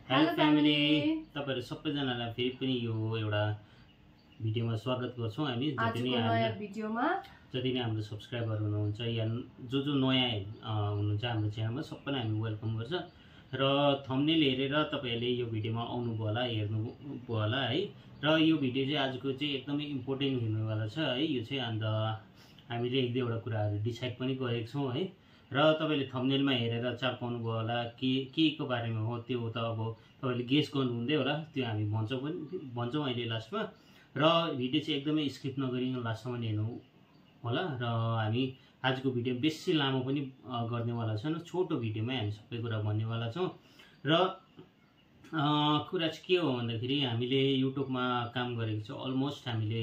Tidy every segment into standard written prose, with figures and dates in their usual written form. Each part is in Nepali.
हेलो फ्यामिली, तपाईहरु सबैजनालाई फेरि पनि यो एउटा भिडियोमा स्वागत गर्छौं हामी। जति नै हाम्रो सब्स्क्राइबर हुनुहुन्छ या जो नयाँ हुनुहुन्छ हाम्रो च्यानलमा सबैलाई हामी वेलकम गर्छ र थम्बनेल हेरेर तपाईहरुले यो भिडियोमा आउनु भयो होला, हेर्नु भयो होला है। र यो भिडियो चाहिँ आजको चाहिँ एकदमै इम्पोर्टेन्ट हुनेवाला छ है। यो चाहिँ अन्त हामीले एक दुईवटा कुराहरु डिसाइड पनि गरेको छौं है। र तपाईले थम्बनेलमा हेरेर चाल पाउनु भयो होला के को बारेमा हो, त्यो त अब तपाईले गेस गर्नु हुँदै होला, त्यो हामी भन्छौं अहिले लास्टमा। र भिडियो चाहिँ एकदमै स्किप नगरी लास्टसम्म हेर्नु होला। र हामी आजको भिडियो बेसी लामो पनि गर्नेवाला छैन, छोटो भिडियोमै हामी सबै कुरा भन्नेवाला छौं। र कुरा चाहिँ के हो भन्दाखेरि हामीले युट्युबमा काम गरेको छ अलमोस्ट हामीले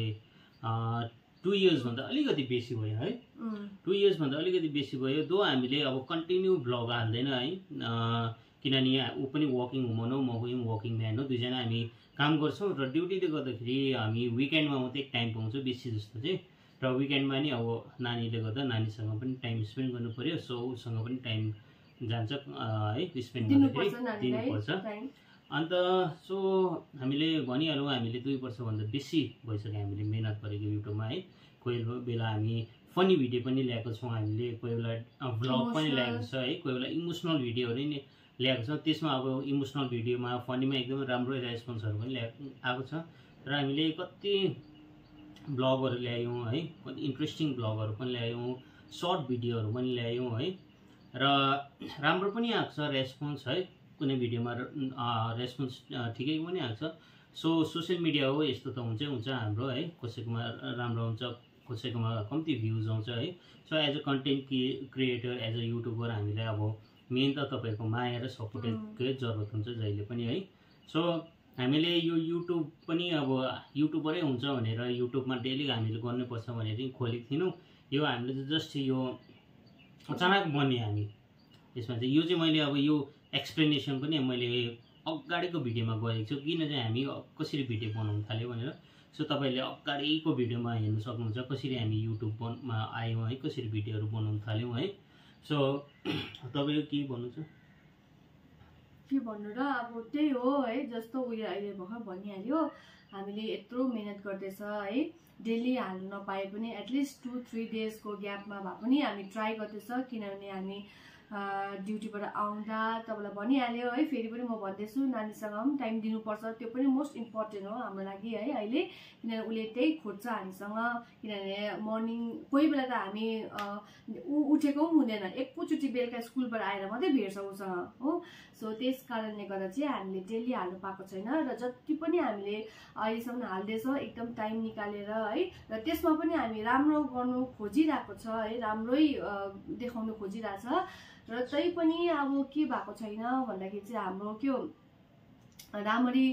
2 इयर्स भन्दा अलिकति बेसी भयो है। 2 इयर्स भन्दा अलिकति बेसी भयो। दो हामीले अब कन्टिन्यू भ्लग हाल्दैन है, किनभने ऊ पनि वर्किङ वुमन हो, म पनि वर्किङ म्यान हो, दुईजना हामी काम गर्छौं। र ड्युटीले गर्दाखेरि हामी विकेन्डमा मात्रै टाइम पाउँछौँ बेसी जस्तो चाहिँ। र विकेन्डमा नि अब नानीले गर्दा नानीसँग पनि टाइम स्पेन्ड गर्नु पर्यो, सो उसँग पनि टाइम जान्छ है, स्पेन्ड दिनुपर्छ। अन्त सो हामीले भनिहालौँ, हामीले 2 वर्षभन्दा बेसी भइसक्यो हामीले मेहनत गरेको युट्युबमा है। कोही बेला हामी फनी भिडियो पनि ल्याएको छौँ हामीले, कोही बेला भ्लग पनि ल्याएको छ है, कोही बेला इमोसनल भिडियोहरू नि ल्याएको छ। त्यसमा अब इमोसनल भिडियोमा फनीमा एकदमै राम्रो रेस्पोन्सहरू पनि आएको छ। र हामीले कति भ्लगहरू ल्यायौँ है, कति इन्ट्रेस्टिङ भ्लगहरू पनि ल्यायौँ, सर्ट भिडियोहरू पनि ल्यायौँ है। र राम्रो पनि आएको छ रेस्पोन्स है, कुनै भिडियोमा रेस्पोन्स ठिकैको पनि आएको छ। सो सोसियल मिडिया हो, यस्तो त हुन्छ हाम्रो है, कसैकोमा राम्रो हुन्छ, कसैकोमा कम्ती भ्युज आउँछ है। So as a content creator, as a YouTuber हामीलाई अब मेन त तपाईको माया र सपोर्टकै जरुरत हुन्छ जहिले पनि है। सो हामीले यो युट्युब पनि अब युट्युबरै हुन्छ भनेर युट्युबमा डेली हामीले गर्नुपर्छ भनेर खोलेको थिएनौँ। यो हामीले जस्ट यो अचानक बन्ने हामी यसमा चाहिँ। यो चाहिँ मैले अब यो एक्सप्लेनेसन पनि मैले अगाडिको भिडियोमा गरेको छु, किन चाहिँ हामी कसरी भिडियो बनाउन थाल्यो भनेर। सो तपाईले अगाडिको भिडियोमा हेर्न सक्नुहुन्छ कसरी हामी युट्युबमा आयौँ है, कसरी भिडियोहरू बनाउन थाल्यौँ है। सो तपाईले के भन्नु छ? के भन्नु र, अब त्यही हो है, जस्तो उयो अहिले भर्खर भनिहाल्यो, हामीले यत्रो मेहनत गर्दैछ है, डेली हाल्न नपाए पनि एटलिस्ट 2-3 डेजको ग्यापमा भए पनि हामी ट्राई गर्दैछ। किनभने हामी ड्युटीबाट आउँदा तपाईँलाई भनिहाल्यो है, फेरि पनि म भन्दैछु, नानीसँग पनि टाइम दिनुपर्छ, त्यो पनि मोस्ट इम्पोर्टेन्ट हो हाम्रो लागि है अहिले। किनभने उसले त्यही खोज्छ हामीसँग, किनभने मर्निङ कोही बेला त हामी उठेको पनि हुँदैन, एकैचोटि बेलुका स्कुलबाट आएर मात्रै भेट्छ उसँग हो। सो त्यस कारणले गर्दा चाहिँ हामीले डेली हाल्नु पाएको छैन। र जति पनि हामीले अहिलेसम्म हाल्दैछ एकदम टाइम निकालेर है, र त्यसमा पनि हामी राम्रो गर्नु खोजिरहेको छ है, राम्रै देखाउनु खोजिरहेछ। र तै पनि अब के भएको छैन भन्दाखेरि चाहिँ हाम्रो के हो, राम्ररी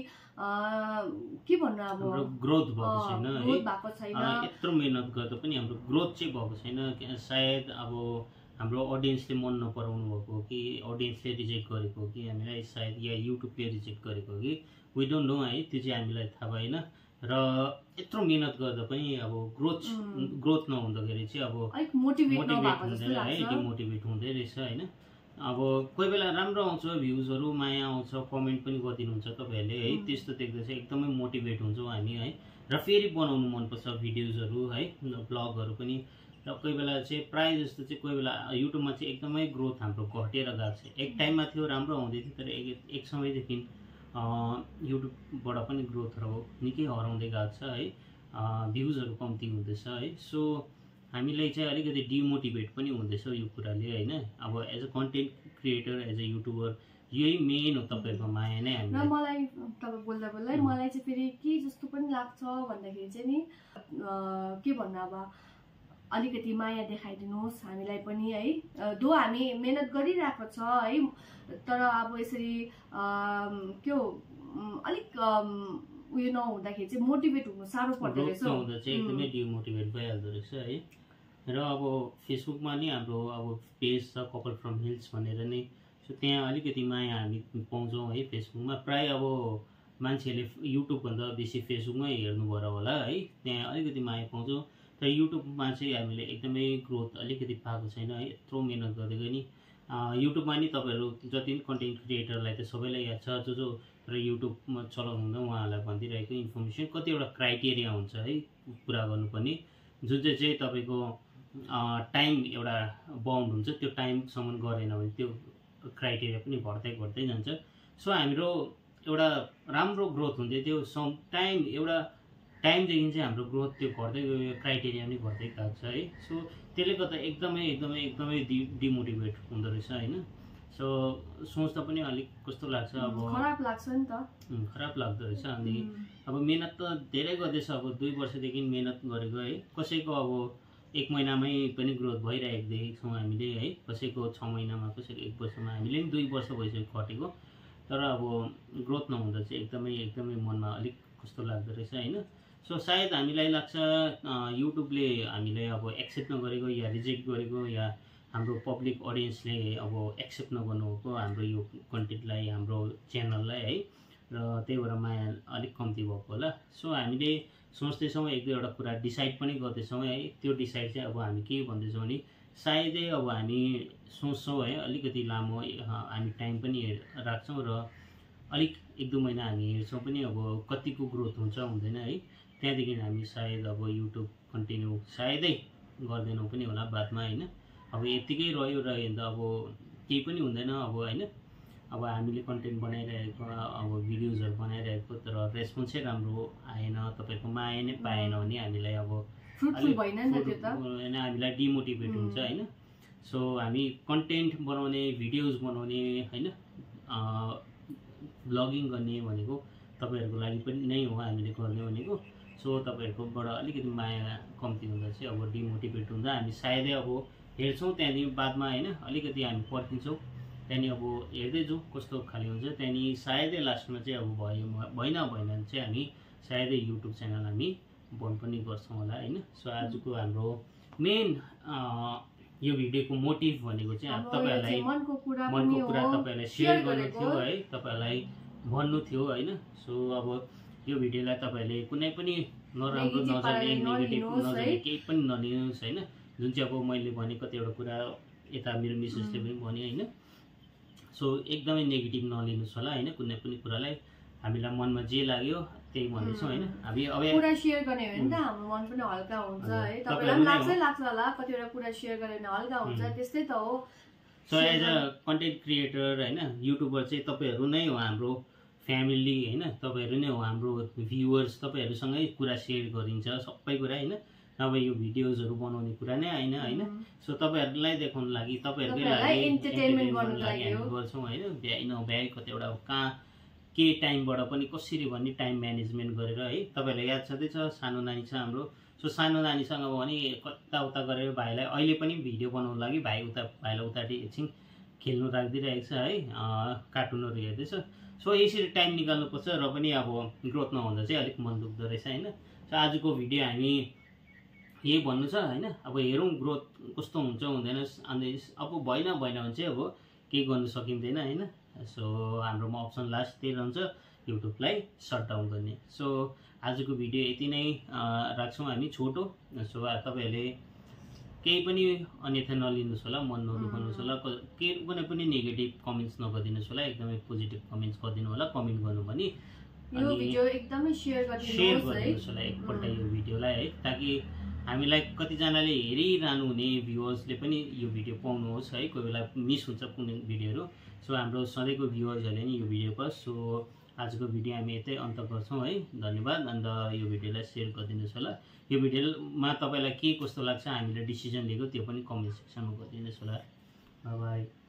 के भन्नु, अब ग्रोथ भएको छैन। यत्रो मेहनत गर्दा पनि हाम्रो ग्रोथ चाहिँ भएको छैन। सायद अब हाम्रो अडियन्सले मन नपराउनु भएको हो कि अडियन्सले रिजेक्ट गरेको हो कि हामीलाई, सायद या युट्युबले रिजेक्ट गरेको हो कि वी डोन्ट नो है, त्यो चाहिँ हामीलाई थाहा भएन। र यत्रो मेहनत गर्दा पनि अब ग्रोथ नहुँदाखेरि चाहिँ अब डिमोटिभेट हुँदै रहेछ होइन। अब कोही बेला राम्रो आउँछ भ्युजहरू, माया आउँछ, कमेन्ट पनि गरिदिनुहुन्छ तपाईँहरूले है, त्यस्तो देख्दा चाहिँ एकदमै मोटिभेट हुन्छौँ हामी है। र फेरि बनाउनु मनपर्छ भिडियोजहरू है, भ्लगहरू पनि। र कोही बेला चाहिँ प्रायः जस्तो चाहिँ कोही बेला युट्युबमा चाहिँ एकदमै ग्रोथ हाम्रो घटेर गएको छ। एक टाइममा थियो राम्रो आउँदै थियो, तर एक समयदेखि युट्युबबाट पनि ग्रोथहरू निकै हराउँदै गएको छ है, भ्युजहरू कम्ती हुँदैछ है। सो हामीलाई चाहिँ अलिकति डिमोटिभेट पनि हुँदैछ यो कुराले होइन। अब as a content creator, as a YouTuber यही मेन हो तपाईँहरूको माया नै हामी। र मलाई तपाईँ बोल्दा बोल्दै मलाई चाहिँ फेरि के जस्तो पनि लाग्छ भन्दाखेरि चाहिँ नि, के भन्नु, अब अलिकति माया देखाइदिनुहोस् हामीलाई पनि है। दो हामी मेहनत गरिरहेको छ है, तर अब यसरी के हो अलिक उयो नहुँदाखेरि चाहिँ मोटिभेट हुनु साह्रो पर्दो रहेछ। हुँदा चाहिँ एकदमै डिमोटिभेट भइहाल्दो रहेछ है। र अब फेसबुकमा नि हाम्रो अब पेज छ कपल फ्रम हिल्स भनेर नै, सो त्यहाँ अलिकति माया हामी पाउँछौँ है फेसबुकमा। प्राय अब मान्छेहरूले युट्युबभन्दा बेसी फेसबुकमै हेर्नु भएर होला है, त्यहाँ अलिकति माया पाउँछौँ। तर युट्युबमा चाहिँ हामीले एकदमै ग्रोथ अलिकति पाएको छैन है, यत्रो मेहनत गरेको नि। युट्युबमा नि तपाईँहरू जति पनि कन्टेन्ट क्रिएटरलाई त सबैलाई याद छ, जो र युट्युबमा चलाउनु हुँदा उहाँहरूलाई भनिदिइरहेको इन्फर्मेसन कतिवटा क्राइटेरिया हुन्छ है पुरा गर्नुपर्ने, जुन चाहिँ तपाईँको टाइम एउटा बाउन्ड हुन्छ, त्यो टाइमसम्म गरेन भने त्यो क्राइटेरिया पनि घट्दै जान्छ। सो हाम्रो एउटा राम्रो ग्रोथ हुन्थ्यो, त्यो एउटा टाइमदेखि चाहिँ हाम्रो ग्रोथ त्यो घट्दै गयो, क्राइटेरिया पनि घट्दै गएको छ है। सो त्यसले गर्दा एकदमै डिमोटिभेट हुँदो रहेछ होइन। सो सोच्दा पनि अलिक कस्तो लाग्छ, अब खराब लाग्छ नि त, खराब लाग्दो रहेछ। अनि अब मेहनत त धेरै गर्दैछ, अब 2 वर्षदेखि मेहनत गरेको है, कसैको अब 1 महिनामै पनि ग्रोथ भइरहेको देखेको छौँ हामीले है, कसैको 6 महिनामा, कसैको 1 वर्षमा, हामीले पनि 2 वर्ष भइसक्यो खटेको, तर अब ग्रोथ नहुँदा चाहिँ एकदमै मनमा अलिक कस्तो लाग्दो रहेछ होइन। सो सायद हामीलाई लाग्छ युट्युबले हामीलाई अब एक्सेप्ट नगरेको या रिजेक्ट गरेको, या हाम्रो पब्लिक अडियन्सले अब एक्सेप्ट नगर्नुभएको हाम्रो यो कन्टेन्टलाई, हाम्रो च्यानललाई है, र त्यही भएर माया अलिक कम्ती भएको होला। सो हामीले सोच्दैछौँ, 1-2वटा कुरा डिसाइड पनि गर्दैछौँ है। त्यो डिसाइड चाहिँ अब हामी के भन्दैछौँ भने सायदै अब हामी सोच्छौँ है, अलिकति लामो हामी टाइम पनि राख्छौँ र अलिक 1-2 महिना हामी हेर्छौँ पनि अब कतिको ग्रोथ हुन्छ हुँदैन है। त्यहाँदेखि हामी सायद अब युट्युब कन्टिन्यू सायदै गर्दैनौँ पनि होला बादमा होइन। अब यत्तिकै रह्यो भने त अब केही पनि हुँदैन अब होइन। अब हामीले कन्टेन्ट बनाइरहेको, अब भिडियोजहरू बनाइरहेको, तर रेस्पोन्सै राम्रो आएन, तपाईँको माया नै पाएन भने हामीलाई अब हामीलाई डिमोटिभेट हुन्छ होइन। सो हामी कन्टेन्ट बनाउने, भिडियोज बनाउने होइन, ब्लगिङ गर्ने भनेको तपाईँहरूको लागि पनि नै हो हामीले गर्ने भनेको। सो तपाईँहरूकोबाट अलिकति माया कम्ती हुँदा चाहिँ अब डिमोटिभेट हुँदा हामी सायदै अब हेर्छौँ, त्यहाँदेखि बादमा होइन अलिकति हामी पर्खिन्छौँ, त्यहाँदेखि अब हेर्दै जाउँ कस्तो खाले हुन्छ, त्यहाँदेखि सायदै लास्टमा चाहिँ अब भएन भने चाहिँ हामी सायदै युट्युब च्यानल हामी बन्द पनि गर्छौँ होला होइन। सो आजको हाम्रो मेन यो भिडियोको मोटिभ भनेको चाहिँ तपाईँहरूलाई मनको कुरा तपाईँहरूलाई सेयर गर्नु थियो है, तपाईँहरूलाई भन्नु थियो होइन। सो अब यो भिडियोलाई तपाईँहरूले कुनै पनि नराम्रो नजरले, नेगेटिभ नजरले केही पनि नलिनुहोस् होइन। जुन चाहिँ अब मैले भने कतिवटा कुरा यता मेरो मिसेसले पनि भन्यो होइन। सो एकदमै नेगेटिभ नलिनुहोस् होला होइन, कुनै पनि कुरालाई हामीलाई मनमा जे लाग्यो त्यही भन्दैछौँ होइन। हामी अब कुरा सेयर गर्ने हो भने त हाम्रो मन पनि हल्का हुन्छ है, तपाईँलाई लाग्छ होला कतिवटा कुरा सेयर गर्ने भने हल्का हुन्छ, त्यस्तै त हो। So as a content creator होइन, युट्युबर चाहिँ तपाईँहरू नै हो हाम्रो फ्यामिली होइन, तपाईँहरू नै हो हाम्रो भ्युवर्स, तपाईँहरूसँगै कुरा सेयर गरिन्छ सबै कुरा होइन। अब यो भिडियोजहरू बनाउने कुरा नै होइन होइन। सो तपाईँहरूलाई देखाउनु लागि, तपाईँहरूकै लागि इन्टरटेनमेन्ट गर्नुको लागि हामी गर्छौँ होइन। भ्याइ नभ्याइ कतिवटा कहाँ के टाइमबाट पनि कसरी भन्ने टाइम म्यानेजमेन्ट गरेर है। तपाईँहरूलाई याद छँदैछ सानो नानी छ हाम्रो, सो सानो नानीसँग भने कताउता गरेर भाइलाई अहिले पनि भिडियो बनाउनु लागि भाइलाई उताटी एकछिन खेल्नु राखिदिइरहेको छ है, कार्टुनहरू हेर्दैछ। सो यसरी टाइम निकाल्नुपर्छ र पनि अब ग्रोथ नहुँदा चाहिँ अलिक मन दुख्दो रहेछ होइन। सो आजको भिडियो हामी यही भन्नु छ होइन। अब हेरौँ ग्रोथ कस्तो हुन्छ हुँदैन, अन्त अब भएन भने चाहिँ अब केही गर्नु सकिँदैन होइन। सो हाम्रोमा अप्सन लास्ट त्यही रहन्छ, युट्युबलाई सट डाउन गर्ने। सो आजको भिडियो यति नै राख्छौँ हामी छोटो। सो तपाईँहरूले केही पनि अन्यथा नलिनुहोस् होला, मन नदुखाउनुहोस् होला, कुनै पनि नेगेटिभ कमेन्ट्स नगरिदिनुहोस् होला, एकदमै पोजिटिभ कमेन्ट्स गरिदिनु होला, कमेन्ट गर्नु पनि यो भिडियो एकदमै सेयर गरिदिनुहोस् होला एकपल्ट यो भिडियोलाई है, ताकि हामीलाई कतिजनाले हेरिरहनु हुने भ्युवर्सले पनि यो भिडियो पाउनुहोस् है। कोही बेला मिस हुन्छ कुनै भिडियोहरू। सो हाम्रो सधैँको भ्युवर्सहरूले नि यो भिडियो पाओस्। सो आजको भिडियो हामी यतै अन्त गर्छौँ है, धन्यवाद। अन्त यो भिडियोलाई सेयर गरिदिनुहोस् होला। यो भिडियोमा तपाईँलाई के कस्तो लाग्छ हामीले डिसिजन लिएको त्यो पनि कमेन्ट सेक्सनमा गरिदिनुहोस् होला। Bye by.